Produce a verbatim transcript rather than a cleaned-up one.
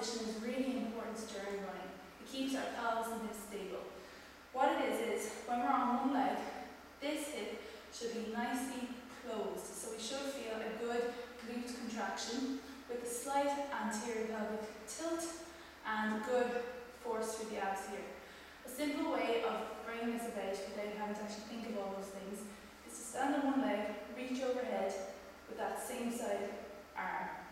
position is really important during running. It keeps our pelvis and hips stable. What it is is, when we're on one leg, this hip should be nicely closed. So we should feel a good glute contraction with a slight anterior pelvic tilt and good force through the abs here. A simple way of bringing this about without having to actually think of all those things is to stand on one leg, reach overhead with that same side arm.